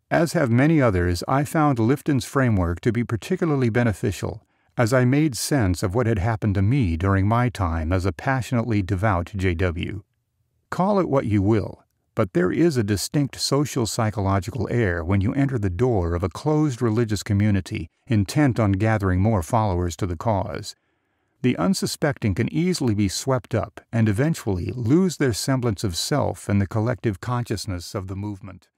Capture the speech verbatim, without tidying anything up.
As have many others, I found Lifton's framework to be particularly beneficial, as I made sense of what had happened to me during my time as a passionately devout J W. Call it what you will, but there is a distinct social psychological air when you enter the door of a closed religious community intent on gathering more followers to the cause. The unsuspecting can easily be swept up and eventually lose their semblance of self in the collective consciousness of the movement.